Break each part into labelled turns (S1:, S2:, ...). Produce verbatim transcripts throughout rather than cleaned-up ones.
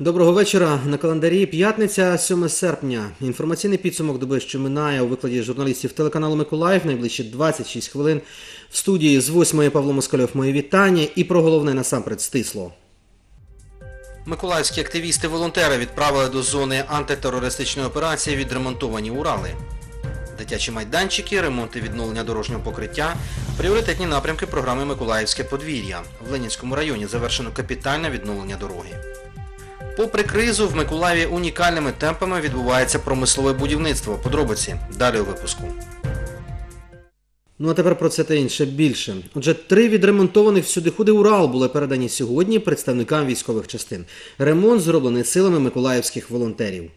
S1: Доброго вечора. На календарі п'ятниця, сьоме серпня. Інформаційний підсумок доби, що минає, у викладі журналістів телеканалу «Миколаїв». Найближчі двадцять шість хвилин. В студії з восьмої Павло Москальов, мої вітання. І про головне насамперед стисло. Миколаївські активісти-волонтери відправили до зони антитерористичної операції відремонтовані Урали. Дитячі майданчики, ремонт і відновлення дорожнього покриття – пріоритетні напрямки програми «Миколаївське подвір'я». В Ленінському районі завершено капітальне відновлення дороги. Попри кризу, в Миколаєві унікальними темпами відбувається промислове будівництво. Подробиці далі у випуску. Ну а тепер про це та інше більше. Отже, три відремонтованих всюдиходи Урал були передані сьогодні представникам військових частин. Ремонт зроблений силами миколаївських волонтерів.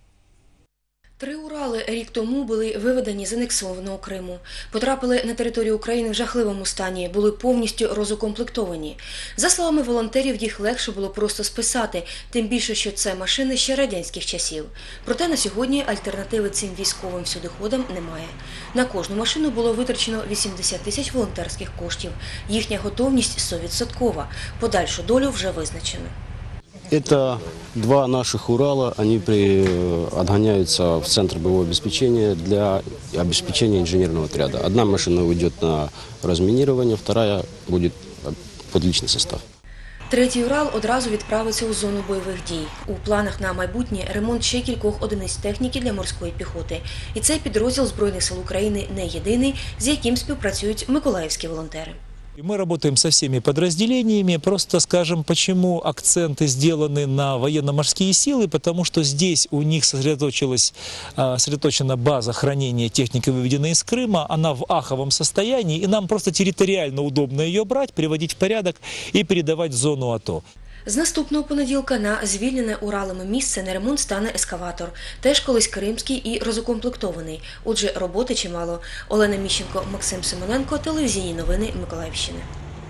S2: Три Урали рік тому були виведені з анексованого Криму. Потрапили на територію України в жахливому стані, були повністю розукомплектовані. За словами волонтерів, їх легше було просто списати, тим більше, що це машини ще радянських часів. Проте на сьогодні альтернативи цим військовим всюдиходам немає. На кожну машину було витрачено вісімдесят тисяч волонтерських коштів. Їхня готовність сто відсотків. Подальшу долю вже визначено.
S3: Это два наших Урала, они при, отгоняются в центр боевого обеспечения для обеспечения инженерного отряда. Одна машина уйдет на разминирование, вторая будет под личный состав.
S2: Третій Урал одразу відправиться у зону бойових дій. У планах на майбутнє ремонт ще кількох одиниць техніки для морської піхоти. І цей підрозділ Збройних сил України не єдиний, з яким співпрацюють миколаївські волонтери.
S4: Мы работаем со всеми подразделениями, просто скажем, почему акценты сделаны на военно-морские силы, потому что здесь у них сосредоточилась, сосредоточена база хранения техники, выведенной из Крыма, она в аховом состоянии, и нам просто территориально удобно ее брать, приводить в порядок и передавать в зону АТО.
S2: З наступного понеділка на звільнене Уралами місце на ремонт стане ескаватор. Теж колись кримський і розукомплектований. Отже, роботи чимало. Олена Міщенко, Максим Симоненко, телевізійні новини Миколаївщини.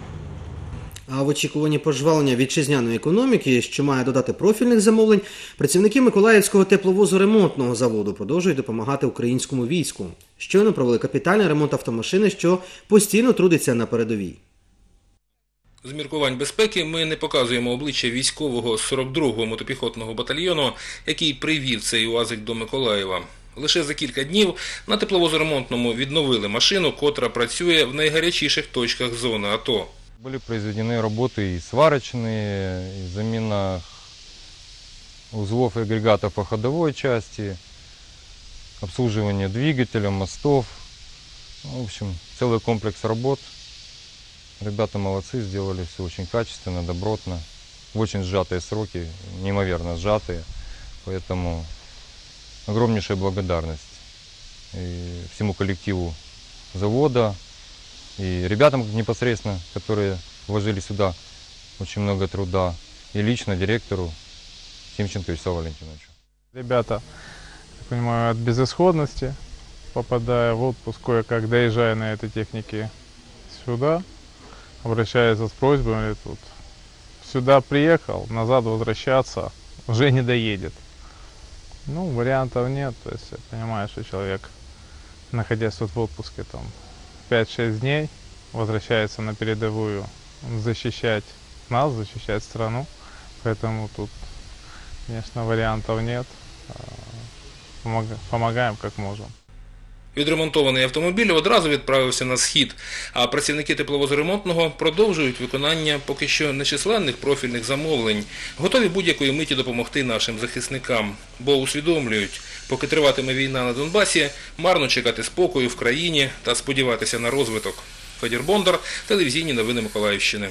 S1: А в очікуванні пожвавлення вітчизняної економіки, що має додати профільних замовлень, працівники Миколаївського тепловозу-ремонтного заводу продовжують допомагати українському війську. Щойно провели капітальний ремонт автомашини, що постійно трудиться на передовій.
S5: З міркувань безпеки ми не показуємо обличчя військового сорок другого мотопіхотного батальйону, який привів цей УАЗик до Миколаєва. Лише за кілька днів на тепловозоремонтному відновили машину, котра працює в найгарячіших точках зони АТО.
S6: Були проведені роботи і сварочні, і заміна узлов і агрегатів по ходовій частині, обслуживання двигателя, мостів. В общем, цілий комплекс робот. Ребята молодцы, сделали все очень качественно, добротно, в очень сжатые сроки, неимоверно сжатые, поэтому огромнейшая благодарность и всему коллективу завода, и ребятам непосредственно, которые вложили сюда очень много труда, и лично директору Тимченко Вячеславу Валентиновичу.
S7: Ребята, я понимаю, от безысходности, попадая в отпуск, кое-как доезжая на этой технике сюда, обращается с просьбой, тут сюда приехал, назад возвращаться уже не доедет. Ну, вариантов нет, то есть я понимаю, что человек, находясь тут в отпуске там пять-шесть дней, возвращается на передовую защищать нас, защищать страну, поэтому тут, конечно, вариантов нет, помогаем как можем.
S5: Відремонтований автомобіль одразу відправився на схід, а працівники тепловозоремонтного продовжують виконання поки що нечисленних профільних замовлень, готові будь-якої миті допомогти нашим захисникам, бо усвідомлюють, поки триватиме війна на Донбасі, марно чекати спокою в країні та сподіватися на розвиток. Федір Бондар, телевізійні новини Миколаївщини.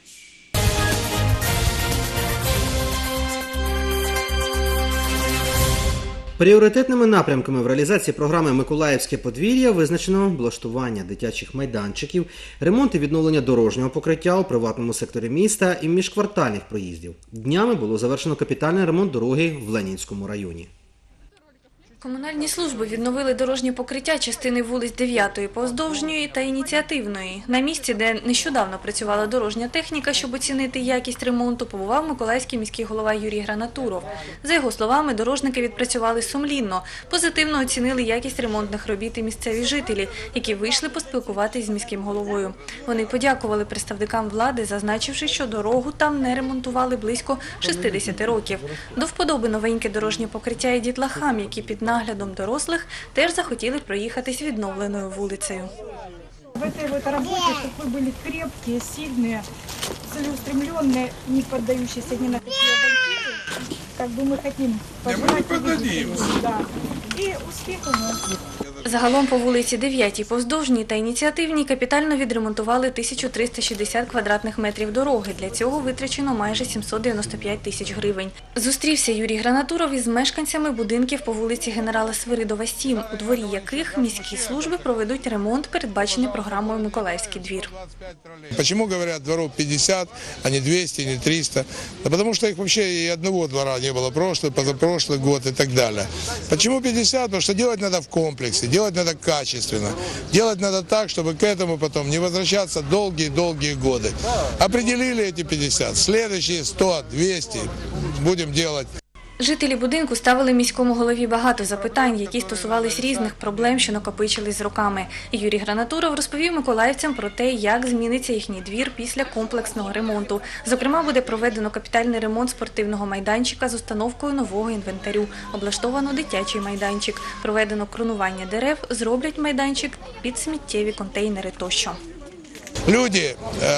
S1: Пріоритетними напрямками в реалізації програми «Миколаївське подвір'я» визначено облаштування дитячих майданчиків, ремонт і відновлення дорожнього покриття у приватному секторі міста і міжквартальних проїздів. Днями було завершено капітальний ремонт дороги в Ленінському районі.
S8: Комунальні служби відновили дорожнє покриття частини вулиць дев'ятої Повздовжньої та Ініціативної. На місці, де нещодавно працювала дорожня техніка, щоб оцінити якість ремонту, побував миколаївський міський голова Юрій Гранатуров. За його словами, дорожники відпрацювали сумлінно. Позитивно оцінили якість ремонтних робіт і місцеві жителі, які вийшли поспілкуватись з міським головою. Вони подякували представникам влади, зазначивши, що дорогу там не ремонтували близько шістдесят років. До вподоби новеньке дорожнє покриття і дітлахам, які під наглядом дорослих теж захотіли проїхатись відновленою вулицею.
S9: В этой вот работе, чтобы вы были крепкие, сильные, целеустремленные, не поддающиеся ни на какие авантюры, как бы мы хотим пожелать, да, и успехов.
S8: Загалом по вулиці дев'ятій Повздовжній та Ініціативній капітально відремонтували тисячу триста шістдесят квадратних метрів дороги. Для цього витрачено майже сімсот дев'яносто п'ять тисяч гривень. Зустрівся Юрій Гранатуров із мешканцями будинків по вулиці генерала Свиридова, сім, у дворі яких міські служби проведуть ремонт, передбачений програмою «Миколаївський двір».
S10: Почему говорят дворов пятьдесят, а не двести, не триста? Да потому что их вообще и одного двора не было, прошлый, позапрошлый год и так далее. Почему пятьдесят? Потому что делать надо в комплексе, делать надо качественно. Делать надо так, чтобы к этому потом не возвращаться долгие-долгие годы. Определили эти пятьдесят, следующие сто, двести будем делать.
S8: Жителі будинку ставили міському голові багато запитань, які стосувались різних проблем, що накопичились з роками. Юрій Гранатуров розповів миколаївцям про те, як зміниться їхній двір після комплексного ремонту. Зокрема, буде проведено капітальний ремонт спортивного майданчика з установкою нового інвентарю. Облаштовано дитячий майданчик. Проведено кронування дерев, зроблять майданчик під сміттєві контейнери тощо.
S10: Люди,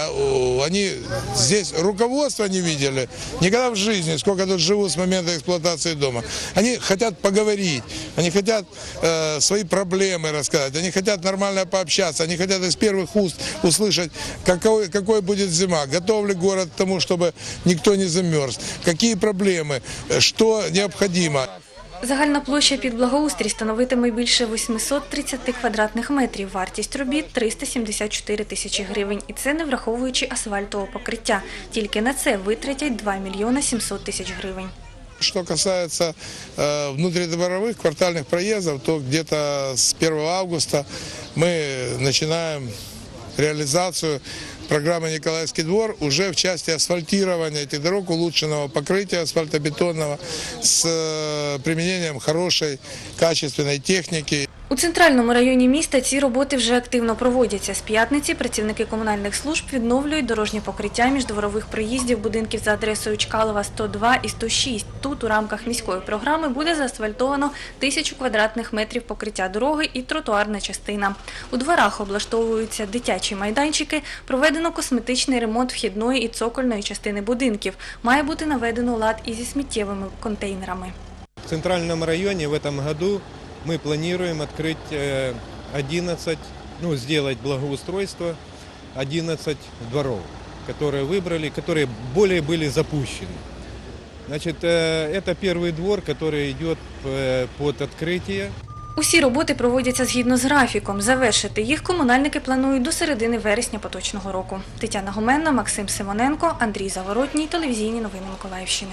S10: они здесь руководство не видели никогда в жизни, сколько тут живут с момента эксплуатации дома. Они хотят поговорить, они хотят э, свои проблемы рассказать, они хотят нормально пообщаться, они хотят из первых уст услышать, какой, какой будет зима, готов ли город к тому, чтобы никто не замерз, какие проблемы, что необходимо.
S8: Загальна площа під благоустрій становитиме більше восьмисот тридцяти квадратних метрів. Вартість робіт – триста сімдесят чотири тисячі гривень. І це не враховуючи асфальтового покриття. Тільки на це витратять два мільйони сімсот тисяч гривень.
S10: Что касается э, внутридворовых квартальных проездов, то где-то с первого августа мы начинаем реализацию программы «Николаевский двор» уже в части асфальтирования этих дорог, улучшенного покрытия асфальтобетонного с применением хорошей, качественной техники.
S8: У центральному районі міста ці роботи вже активно проводяться. З п'ятниці працівники комунальних служб відновлюють дорожнє покриття міждворових проїздів будинків за адресою Чкалова сто два і сто шість. Тут у рамках міської програми буде заасфальтовано тисячу квадратних метрів покриття дороги і тротуарна частина. У дворах облаштовуються дитячі майданчики, проведено косметичний ремонт вхідної і цокольної частини будинків. Має бути наведено лад і зі сміттєвими контейнерами.
S11: В центральном районе в этом году мы планируем открыть одиннадцать, ну, сделать благоустройство одиннадцать дворов, которые выбрали, которые более были запущены. Значит, это первый двор, который идет под открытие.
S8: Усі роботи проводяться згідно з графіком. Завершити їх комунальники планують до середини вересня поточного року. Тетяна Гоменна, Максим Симоненко, Андрій Заворотній. Телевізійні новини Миколаївщини.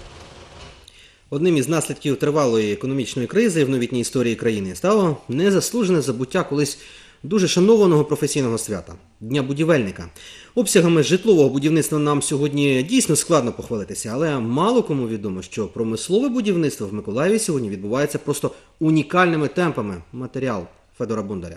S1: Одним із наслідків тривалої економічної кризи в новітній історії країни стало незаслужене забуття колись дуже шанованого професійного свята – Дня будівельника. Обсягами житлового будівництва нам сьогодні дійсно складно похвалитися, але мало кому відомо, що промислове будівництво в Миколаєві сьогодні відбувається просто унікальними темпами. Матеріал Федора Бондаря.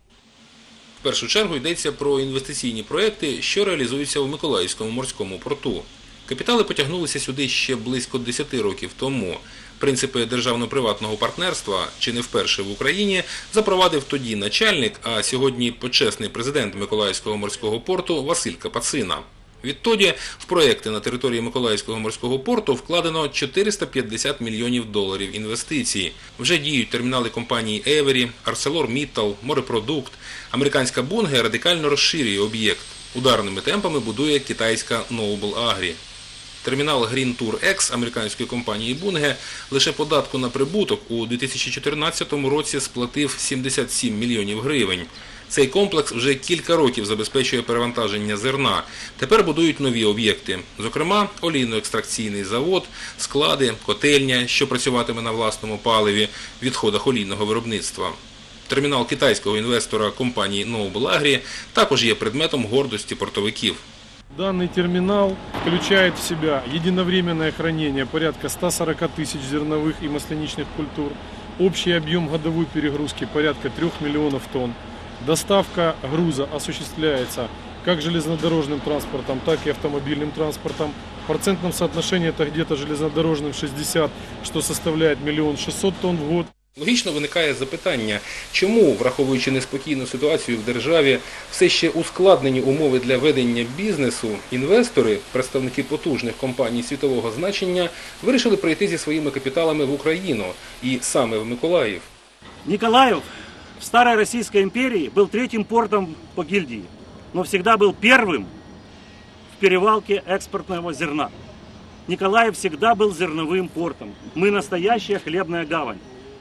S5: В першу чергу йдеться про інвестиційні проекти, що реалізуються у Миколаївському морському порту. Капітали потягнулися сюди ще близько десяти років тому. Принципи державно-приватного партнерства, чи не вперше в Україні, запровадив тоді начальник, а сьогодні почесний президент Миколаївського морського порту Василь Капацина. Відтоді в проекти на території Миколаївського морського порту вкладено чотириста п'ятдесят мільйонів доларів інвестицій. Вже діють термінали компанії Евері, ArcelorMittal, Морепродукт. Американська Bunge радикально розширює об'єкт. Ударними темпами будує китайська Noble Agri. Термінал Green Tour X американської компанії Bunge лише податку на прибуток у дві тисячі чотирнадцятому році сплатив сімдесят сім мільйонів гривень. Цей комплекс вже кілька років забезпечує перевантаження зерна. Тепер будують нові об'єкти. Зокрема, олійно-екстракційний завод, склади, котельня, що працюватиме на власному паливі, відходах олійного виробництва. Термінал китайського інвестора компанії Noble Agri також є предметом гордості портовиків.
S12: Данный терминал включает в себя единовременное хранение порядка ста сорока тысяч зерновых и масляничных культур, общий объем годовой перегрузки порядка трёх миллионов тонн. Доставка груза осуществляется как железнодорожным транспортом, так и автомобильным транспортом. В процентном соотношении это где-то железнодорожным шестьдесят, что составляет миллион шестьсот тонн в год.
S5: Логічно виникає запитання, чому, враховуючи неспокійну ситуацію в державі, все ще ускладнені умови для ведення бізнесу, інвестори, представники потужних компаній світового значення, вирішили прийти зі своїми капіталами в Україну і саме в Миколаїв.
S13: Николаев в старой Российской империи был третьим портом по гильдии, но всегда был первым в перевалке экспортного зерна. Николаев всегда был зерновым портом. Мы настоящая хлебная гавань.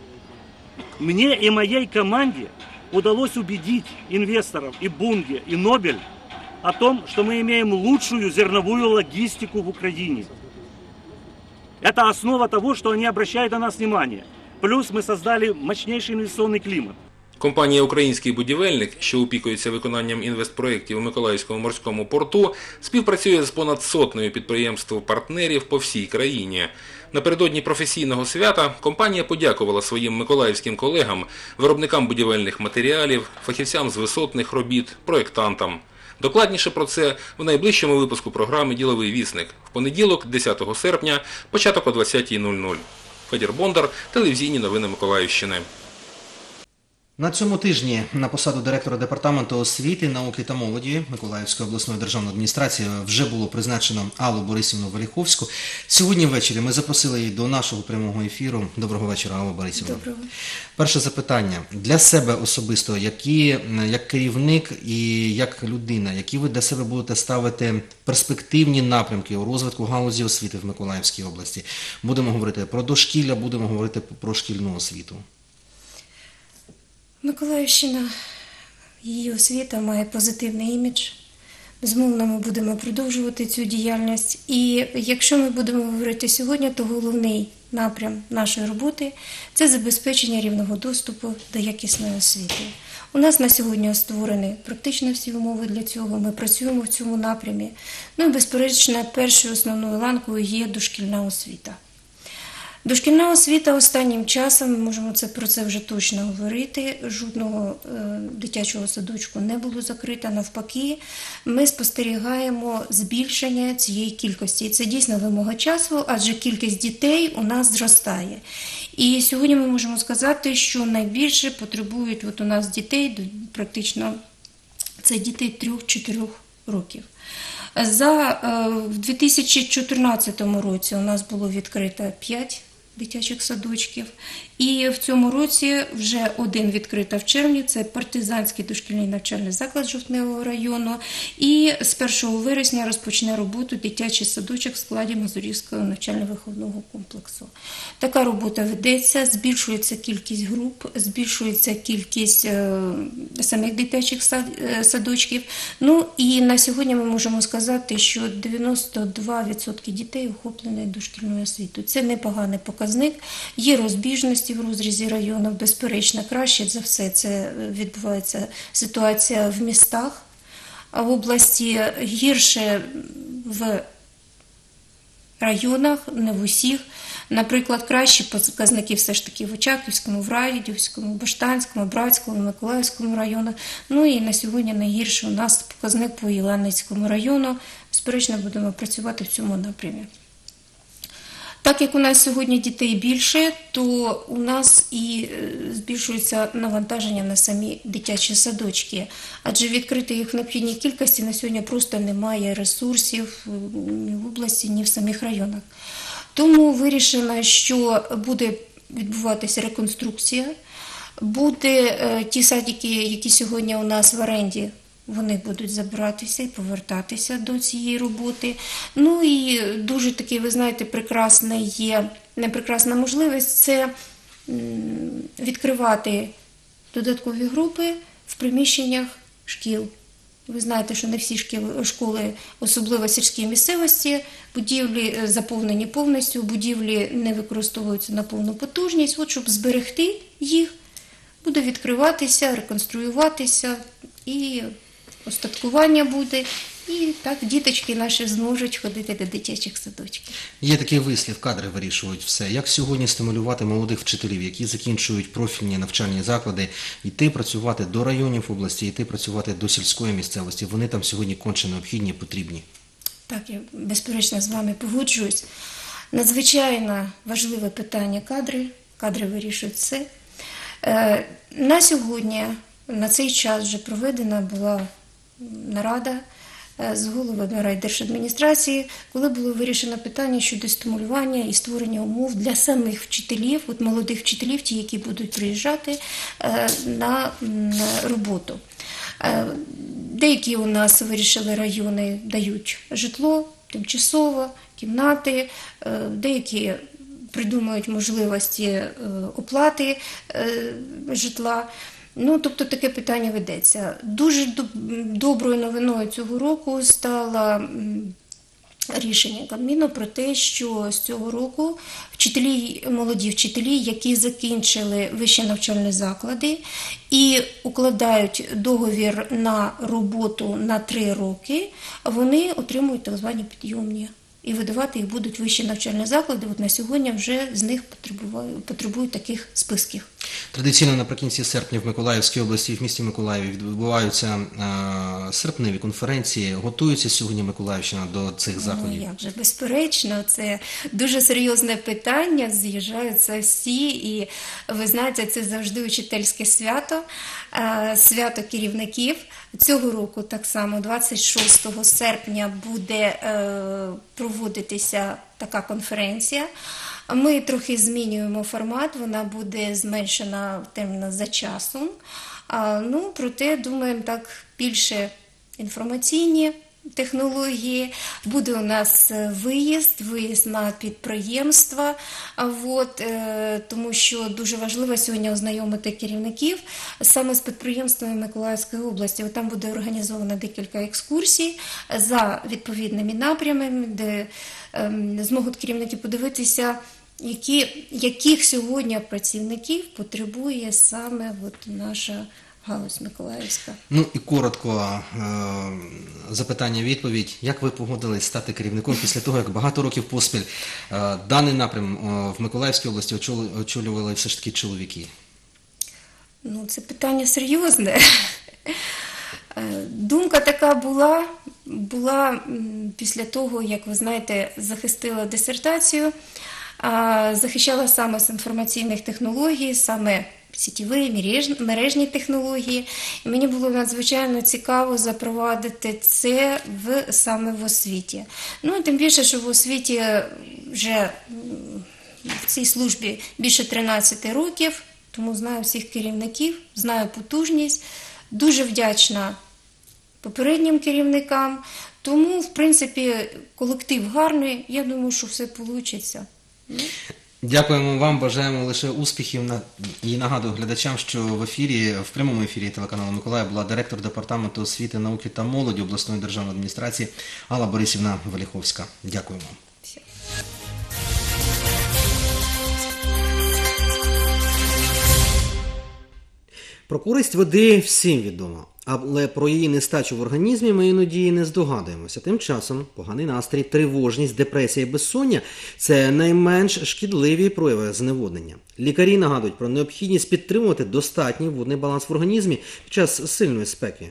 S13: Мне и моей команде удалось убедить инвесторов и Bunge, и Nobel о том, что мы имеем лучшую зерновую логистику в Украине. Это основа того, что они обращают на нас внимание. Плюс мы создали мощнейший инвестиционный климат.
S5: Компанія «Український будівельник», що опікується виконанням інвестпроєктів у Миколаївському морському порту, співпрацює з понад сотнею підприємств-партнерів по всій країні. Напередодні професійного свята компанія подякувала своїм миколаївським колегам, виробникам будівельних матеріалів, фахівцям з висотних робіт, проєктантам. Докладніше про це в найближчому випуску програми «Діловий вісник» в понеділок, десятого серпня, початок о двадцятій нуль нуль. Федір Бондар, телевізійні новини Миколаївщини.
S1: На цьому тижні на посаду директора департаменту освіти, науки та молоді Миколаївської обласної державної адміністрації вже було призначено Аллу Борисівну Валіховську. Сьогодні ввечері ми запросили її до нашого прямого ефіру. Доброго вечора, Алла Борисівна.
S2: Доброго.
S1: Перше запитання. Для себе особисто, які, як керівник і як людина, які ви для себе будете ставити перспективні напрямки у розвитку галузі освіти в Миколаївській області? Будемо говорити про дошкілля, будемо говорити про шкільну освіту.
S14: Миколаївщина, її освіта має позитивний імідж. Безумовно, ми будемо продовжувати цю діяльність. І якщо ми будемо говорити сьогодні, то головний напрям нашої роботи – це забезпечення рівного доступу до якісної освіти. У нас на сьогодні створені практично всі умови для цього, ми працюємо в цьому напрямі. Ну і, безперечно, першою основною ланкою є дошкільна освіта. Дошкільна освіта останнім часом, ми можемо це, про це вже точно говорити, жодного е, дитячого садочку не було закрито, навпаки, ми спостерігаємо збільшення цієї кількості. І це дійсно вимога часу, адже кількість дітей у нас зростає. І сьогодні ми можемо сказати, що найбільше потребують от у нас дітей, практично це діти трьох-чотирьох років. За, е, в дві тисячі чотирнадцятому році у нас було відкрито п'ять дитячих садочків. І в цьому році вже один відкрито в червні, це Партизанський дошкільний навчальний заклад Жовтневого району. І з першого вересня розпочне роботу дитячий садочок в складі Мазурівського навчально-виховного комплексу. Така робота ведеться, збільшується кількість груп, збільшується кількість е, самих дитячих сад, е, садочків. Ну і на сьогодні ми можемо сказати, що дев'яносто два відсотки дітей охоплені дошкільною освітою. Це непоганий показник, є розбіжності в розрізі районів, безперечно, краще за все це відбувається ситуація в містах, а в області гірше в районах, не в усіх. Наприклад, кращі показники все ж таки в Очаківському, в Радівському, Баштанському, Братському, Миколаївському районах. Ну і на сьогодні найгірше у нас показник по Ілланицькому району. Безперечно, будемо працювати в цьому напрямі. Так як у нас сьогодні дітей більше, то у нас і збільшується навантаження на самі дитячі садочки. Адже відкрити їх в необхідній кількості на сьогодні просто немає ресурсів ні в області, ні в самих районах. Тому вирішено, що буде відбуватися реконструкція, буде ті садики, які сьогодні у нас в оренді, вони будуть забиратися і повертатися до цієї роботи. Ну і дуже такий, ви знаєте, прекрасна є, не прекрасна можливість – це відкривати додаткові групи в приміщеннях шкіл. Ви знаєте, що не всі шкіли, школи, особливо сільській місцевості, будівлі заповнені повністю, будівлі не використовуються на повну потужність. От щоб зберегти їх, буде відкриватися, реконструюватися і остаткування буде. І так діточки наші зможуть ходити до дитячих садочків.
S1: Є такий вислів, кадри вирішують все. Як сьогодні стимулювати молодих вчителів, які закінчують профільні навчальні заклади, йти працювати до районів області, йти працювати до сільської місцевості? Вони там сьогодні конче необхідні, потрібні.
S14: Так, я безперечно з вами погоджуюсь. Надзвичайно важливе питання кадри. Кадри вирішують все. На сьогодні, на цей час вже проведена була нарада з головами райдержадміністрації, коли було вирішено питання щодо стимулювання і створення умов для самих вчителів, от молодих вчителів, ті, які будуть приїжджати на роботу. Деякі у нас вирішили райони дають житло, тимчасово, кімнати, деякі придумують можливості оплати житла. Ну, тобто таке питання ведеться. Дуже доброю новиною цього року стало рішення Кабміну про те, що з цього року вчителі, молоді вчителі, які закінчили вищі навчальні заклади і укладають договір на роботу на три роки, вони отримують так звані підйомні. І видавати їх будуть вищі навчальні заклади. От на сьогодні вже з них потребують, потребують таких списків.
S1: Традиційно наприкінці серпня в Миколаївській області, в місті Миколаєві відбуваються е, серпневі конференції. Готується сьогодні Миколаївщина до цих заходів?
S14: Ну, як же, безперечно, це дуже серйозне питання, з'їжджаються всі, і ви знаєте, це завжди учительське свято, е, свято керівників. Цього року так само двадцять шостого серпня буде е, проводитися така конференція. Ми трохи змінюємо формат, вона буде зменшена темно за часом. А, ну, проте, думаємо, так більше інформаційні технології. Буде у нас виїзд, виїзд на підприємства, от, е, тому що дуже важливо сьогодні ознайомити керівників саме з підприємствами Миколаївської області. От там буде організовано декілька екскурсій за відповідними напрямами, де е, зможуть керівники подивитися, які, яких сьогодні працівників потребує саме от наша галузь Миколаївська.
S1: Ну і коротко е, запитання-відповідь. Як ви погодились стати керівником після того, як багато років поспіль е, даний напрям е, в Миколаївській області очолювали, очолювали все ж таки чоловіки?
S14: Ну, це питання серйозне. Думка така була, була після того, як, ви знаєте, захистила дисертацію, захищала саме з інформаційних технологій, саме сітєві, мережні технології. І мені було надзвичайно цікаво запровадити це в, саме в освіті. Ну, тим більше, що в освіті вже в цій службі більше тринадцяти років, тому знаю всіх керівників, знаю потужність, дуже вдячна попереднім керівникам. Тому, в принципі, колектив гарний, я думаю, що все вийде.
S1: Дякуємо вам, бажаємо лише успіхів і нагадую глядачам, що в ефірі, в прямому ефірі телеканалу Миколаїв була директор департаменту освіти, науки та молоді обласної державної адміністрації Алла Борисівна Валіховська. Дякуємо. Про користь води всім відомо, але про її нестачу в організмі ми іноді не здогадуємося. Тим часом поганий настрій, тривожність, депресія і безсоння – це найменш шкідливі прояви зневоднення. Лікарі нагадують про необхідність підтримувати достатній водний баланс в організмі під час сильної спеки.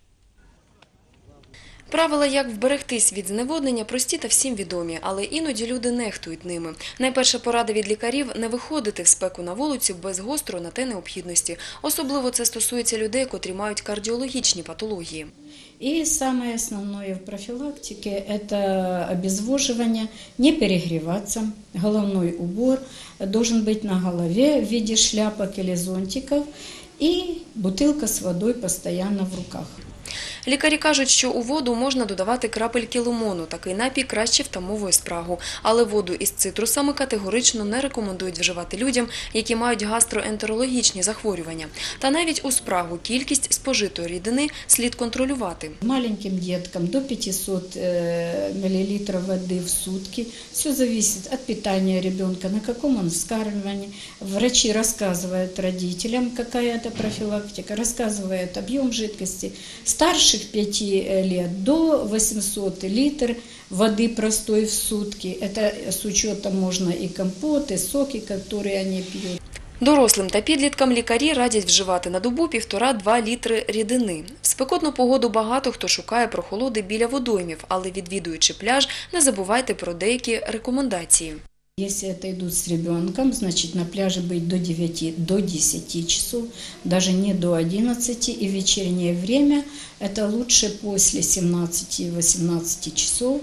S2: Правила, як вберегтись від зневоднення, прості та всім відомі, але іноді люди нехтують ними. Найперша порада від лікарів – не виходити в спеку на вулицю без гострої на те необхідності. Особливо це стосується людей, котрі мають кардіологічні патології.
S15: И самое основное в профилактике – это обезвоживание, не перегреваться, головной убор должен быть на голове в виде шляпок или зонтиков и бутылка с водой постоянно в руках.
S2: Лікарі кажуть, що у воду можна додавати крапельки лимону, такий напій краще втамовує спрагу. Але воду із цитрусами категорично не рекомендують вживати людям, які мають гастроентерологічні захворювання. Та навіть у спрагу кількість спожитої рідини слід контролювати.
S15: Маленьким деткам до пятисот миллилитров воды в сутки. Все зависит от питания ребенка, на каком он вскармливании. Врачи рассказывают родителям, какая это профилактика, рассказывают объем жидкости. Старших пяти лет до восьмисот литров воды простой в сутки. Это с учетом можно и компоты, соки, которые они пьют.
S2: Дорослим та підліткам лікарі радять вживати на добу півтора-два літри рідини. В спекотну погоду багато хто шукає прохолоди біля водоймів, але відвідуючи пляж, не забувайте про деякі рекомендації.
S15: Если это идут с ребенком, значит на пляже быть до девяти, до десяти часов, даже не до одиннадцати. И в вечернее время это лучше после семнадцати-восемнадцати часов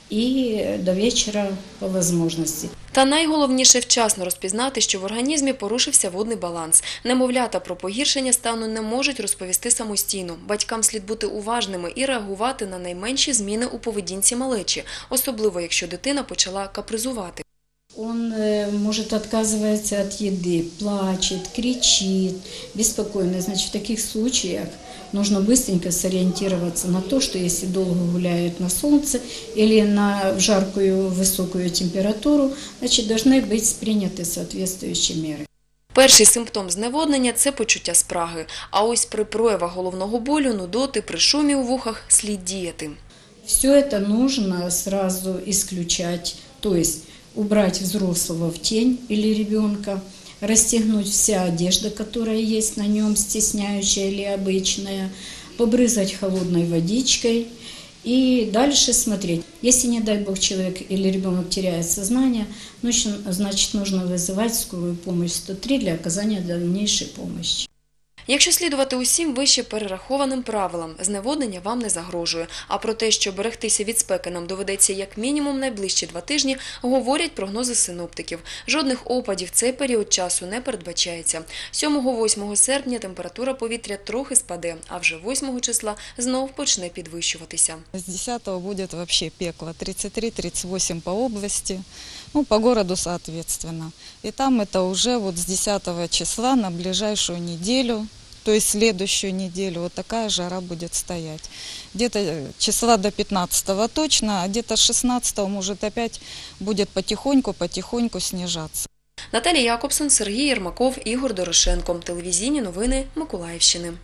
S15: и до вечера по возможности.
S2: Та найголовніше вчасно розпізнати, що в організмі порушився водний баланс. Немовлята про погіршення стану не можуть розповісти самостійно. Батькам слід бути уважними і реагувати на найменші зміни у поведінці малечі, особливо якщо дитина почала капризувати.
S15: Он может отказываться от еды, плачет, кричит, беспокойно. Значит, в таких случаях нужно быстренько сориентироваться на то, что если долго гуляют на солнце или на жаркую высокую температуру, значит, должны быть приняты соответствующие меры.
S2: Перший симптом зневоднення – це почуття спраги. А ось при проявах головного болю, нудоти, при шумі у вухах слід діяти.
S15: Все это нужно сразу исключать, то есть убрать взрослого в тень или ребенка, расстегнуть вся одежда, которая есть на нем, стесняющая или обычная, побрызгать холодной водичкой и дальше смотреть. Если, не дай бог, человек или ребенок теряет сознание, значит, нужно вызывать скорую помощь сто три для оказания дальнейшей помощи.
S2: Якщо слідувати усім вище перерахованим правилам, зневоднення вам не загрожує. А про те, що берегтися від спеки нам доведеться як мінімум найближчі два тижні, говорять прогнози синоптиків. Жодних опадів в цей період часу не передбачається. сьомого-восьмого серпня температура повітря трохи спаде, а вже восьмого числа знов почне підвищуватися.
S16: С десятого будет вообще пекло, тридцать три — тридцать восемь по области, ну, по городу соответственно. И там это уже вот с десятого числа на ближайшую неделю, то есть следующую неделю, вот такая жара будет стоять. Где-то числа до пятнадцатого точно, а где-то с шестнадцатого может опять будет потихоньку-потихоньку снижаться.
S2: Наталія Якобсон, Сергій Єрмаков, Ігор Дорошенко. Телевізійні новини Миколаївщини.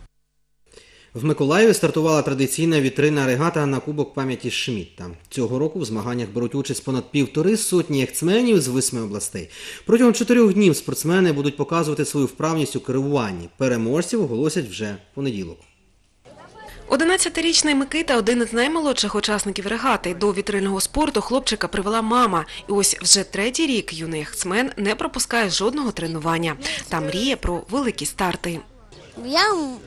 S1: В Миколаєві стартувала традиційна вітрильна регата на Кубок пам'яті Шмідта. Цього року в змаганнях беруть участь понад півтори сотні яхтсменів з восьми областей. Протягом чотирьох днів спортсмени будуть показувати свою вправність у керуванні. Переможців оголосять вже в понеділок.
S17: одинадцятирічний Микита – один із наймолодших учасників регати. До вітрильного спорту хлопчика привела мама. І ось вже третій рік юний яхтсмен не пропускає жодного тренування. Та мріє про великі старти.
S18: Я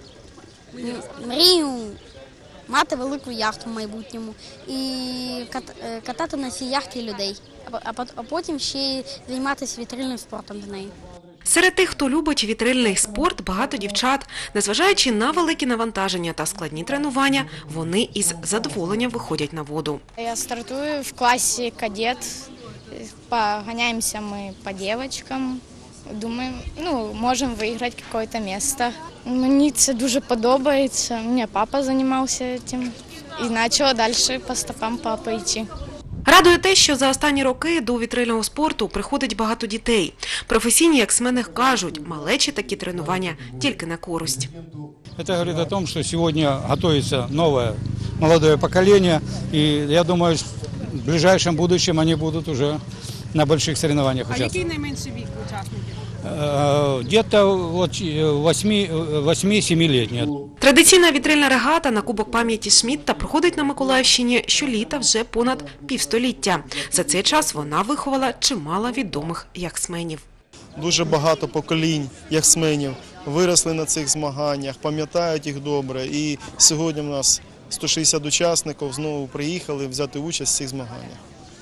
S18: мрію мати велику яхту в майбутньому і катати на цій яхті людей, а потім ще й займатися вітрильним спортом до неї.
S17: Серед тих, хто любить вітрильний спорт, багато дівчат. Незважаючи на великі навантаження та складні тренування, вони із задоволенням виходять на воду.
S19: Я стартую в класі кадет, поганяємося ми по дівчаткам. Думаю, ну, можемо виграти якесь місце. Мені це дуже подобається. У мене папа займався цим і почала далі по стопам папи йти.
S17: Радує те, що за останні роки до вітрильного спорту приходить багато дітей. Професійні яхтсмени кажуть, малечі такі тренування тільки на користь.
S20: Це говорить о том, що сьогодні готується нове молоде покоління, і я думаю, в ближайшем будущем вони будуть вже на великих соревнованиях участвовать.
S21: А який найменший вік учасників?
S20: Где-то восьми-семилетні.
S17: Традиційна вітрильна регата на Кубок пам'яті Шмідта проходить на Миколаївщині щоліта вже понад півстоліття. За цей час вона виховала чимало відомих яхтсменів.
S22: Дуже багато поколінь яхтсменів виросли на цих змаганнях, пам'ятають їх добре. І сьогодні в нас сто шістдесят учасників знову приїхали взяти участь в цих змаганнях.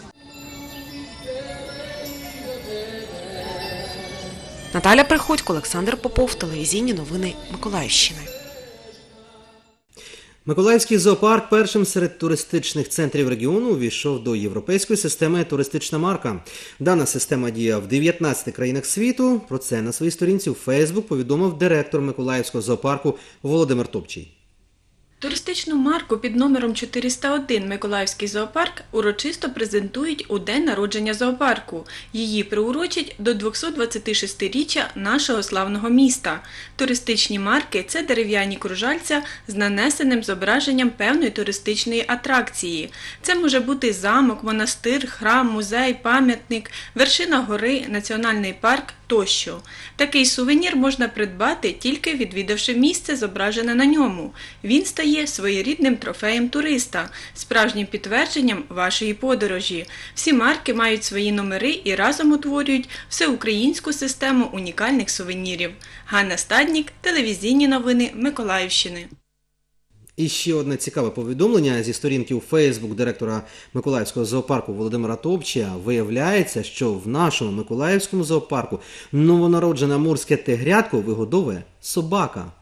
S17: Наталя Приходько, Олександр Попов, телевізійні новини Миколаївщини.
S1: Миколаївський зоопарк першим серед туристичних центрів регіону увійшов до європейської системи «Туристична марка». Дана система діє в дев'ятнадцяти країнах світу. Про це на своїй сторінці у Фейсбук повідомив директор Миколаївського зоопарку Володимир Топчий.
S3: Туристичну марку під номером чотириста один Миколаївський зоопарк урочисто презентують у день народження зоопарку. Її приурочать до двохсотдвадцятишестиріччя нашого славного міста. Туристичні марки – це дерев'яні кружальця з нанесеним зображенням певної туристичної атракції. Це може бути замок, монастир, храм, музей, пам'ятник, вершина гори, національний парк тощо. Такий сувенір можна придбати, тільки відвідавши місце, зображене на ньому. Він стає своєрідним трофеєм туриста, справжнім підтвердженням вашої подорожі. Всі марки мають свої номери і разом утворюють всеукраїнську систему унікальних сувенірів. Ганна Стаднік, телевізійні новини Миколаївщини.
S1: І ще одне цікаве повідомлення зі сторінки у Фейсбук директора Миколаївського зоопарку Володимира Топчія. Виявляється, що в нашому Миколаївському зоопарку новонароджене амурське тигрятко вигодовує собака.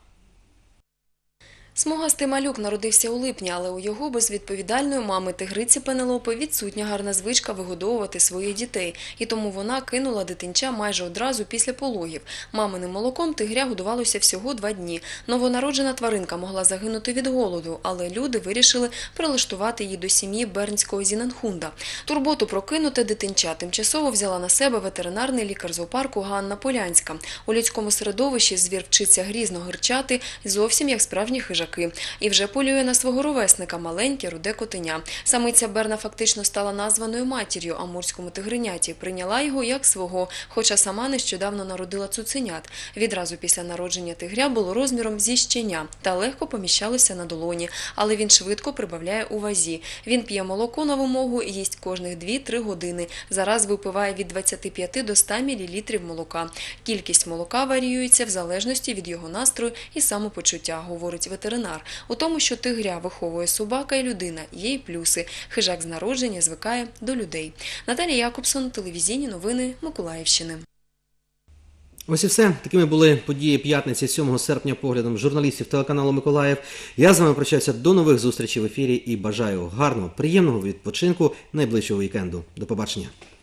S2: Смугастий малюк народився у липні, але у його безвідповідальної мами тигриці Пенелопи відсутня гарна звичка вигодовувати своїх дітей, і тому вона кинула дитинча майже одразу після пологів. Маминим молоком тигря годувалося всього два дні. Новонароджена тваринка могла загинути від голоду, але люди вирішили прилаштувати її до сім'ї бернського Зінанхунда. Турботу про кинуте дитинча тимчасово взяла на себе ветеринарний лікар зоопарку Ганна Полянська. У людському середовищі звір вчиться грізно гирчати, зовсім як справжній хижак. І вже полює на свого ровесника – маленьке руде котеня. Самиця Берна фактично стала названою матір'ю амурському тигриняті, прийняла його як свого, хоча сама нещодавно народила цуценят. Відразу після народження тигря було розміром зі щеня та легко поміщалося на долоні, але він швидко прибавляє у вазі. Він п'є молоко на вимогу і їсть кожних дві-три години. Зараз випиває від двадцяти п'яти до ста мілілітрів молока. Кількість молока варіюється в залежності від його настрою і самопочуття, говорить ветеринар. У тому, що тигря виховує собака і людина, є й плюси. Хижак з народження звикає до людей. Наталія Якобсон, телевізійні новини Миколаївщини.
S1: Ось і все. Такими були події п'ятниці сьомого серпня поглядом журналістів телеканалу Миколаїв. Я з вами прощаюся до нових зустрічей в ефірі і бажаю гарного, приємного відпочинку найближчого вікенду. До побачення.